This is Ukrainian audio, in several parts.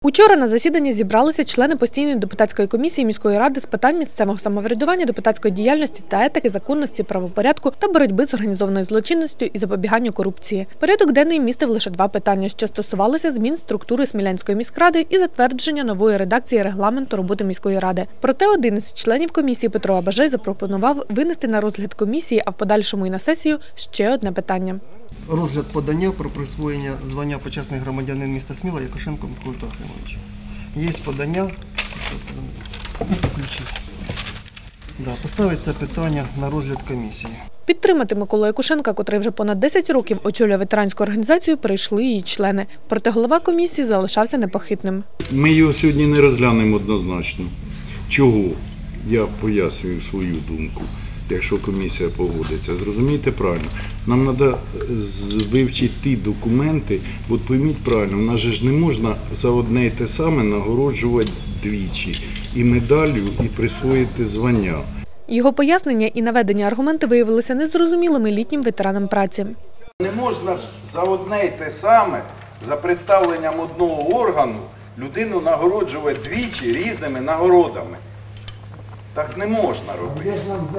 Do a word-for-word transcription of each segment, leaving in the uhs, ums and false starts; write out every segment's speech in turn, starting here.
Учора на засіданні зібралися члени постійної депутатської комісії міської ради з питань місцевого самоврядування, депутатської діяльності та етики, законності, правопорядку та боротьби з організованою злочинністю і запобіганню корупції. Порядок денний містив лише два питання, що стосувалися змін структури Смілянської міськради і затвердження нової редакції регламенту роботи міської ради. Проте один із членів комісії Петро Абажей запропонував винести на розгляд комісії, а в подальшому і на сесію ще одне питання. Розгляд подання про присвоєння звання почесний громадянин міста Сміла Якушенко Миколі Трохимовичу. Є подання. Да, поставить це питання на розгляд комісії. Підтримати Миколу Якушенка, котрий вже понад десять років очолює ветеранську організацію, прийшли її члени. Проте голова комісії залишався непохитним. Ми його сьогодні не розглянемо однозначно. Чого? Я пояснюю свою думку. Якщо комісія погодиться, зрозумійте правильно, нам треба вивчити ті документи, от пойміть правильно, в нас же ж не можна за одне й те саме нагороджувати двічі і медаллю, і присвоїти звання. Його пояснення і наведені аргументи виявилися незрозумілими літнім ветеранам праці. Не можна ж за одне й те саме, за представленням одного органу, людину нагороджувати двічі різними нагородами. Так не можна робити.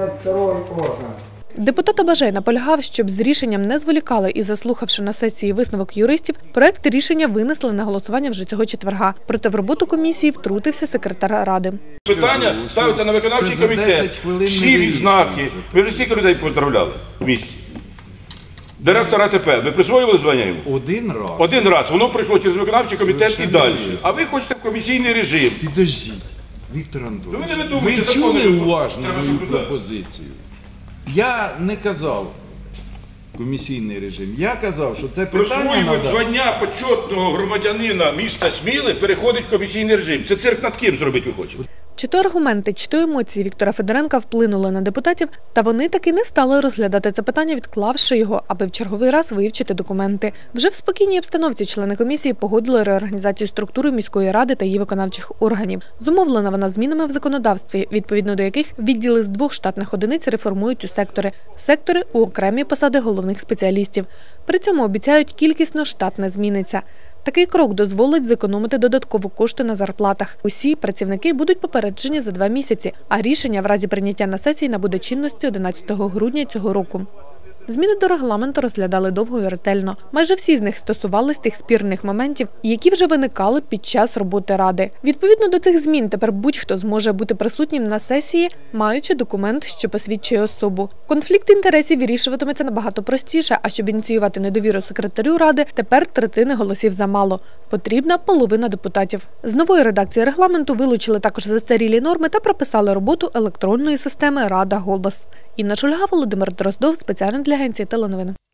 Депутат Абажей наполягав, щоб з рішенням не зволікали і, заслухавши на сесії висновок юристів, проект рішення винесли на голосування вже цього четверга. Проте в роботу комісії втрутився секретар ради. Питання ставиться на виконавчий комітет. Всі відзнаки. Ви вже стільки людей поздравляли в місті. Директора АТП. Ви присвоїли звання йому? Один раз. Один раз. Воно прийшло через виконавчий комітет і далі. А ви хочете в комісійний режим. Підождіть, Віктор Анатолійович, ви, ви, ви чули уважно мою пропозицію? Я не казав комісійний режим. Я казав, що це питання Присвоювати треба... звання почетного громадянина міста Сміли переходить в комісійний режим. Це цирк над ким зробити ви хочете? Чи то аргументи, чи то емоції Віктора Федоренка вплинули на депутатів, та вони таки не стали розглядати це питання, відклавши його, аби в черговий раз вивчити документи. Вже в спокійній обстановці члени комісії погодили реорганізацію структури міської ради та її виконавчих органів. Зумовлена вона змінами в законодавстві, відповідно до яких відділи з двох штатних одиниць реформують у сектори. Сектори – у окремі посади головних спеціалістів. При цьому обіцяють, кількісно штат не зміниться. Такий крок дозволить зекономити додаткові кошти на зарплатах. Усі працівники будуть попереджені за два місяці, а рішення в разі прийняття на сесії набуде чинності одинадцятого грудня цього року. Зміни до регламенту розглядали довго і ретельно. Майже всі з них стосувались тих спірних моментів, які вже виникали під час роботи Ради. Відповідно до цих змін тепер будь-хто зможе бути присутнім на сесії, маючи документ, що посвідчує особу. Конфлікт інтересів вирішуватиметься набагато простіше, а щоб ініціювати недовіру секретарю Ради, тепер третини голосів замало. Потрібна половина депутатів. З нової редакції регламенту вилучили також застарілі норми та прописали роботу електронної системи «Рада. Голос». Інна Шульга, Володимир Дроздов, спеціально для агенції теленовин.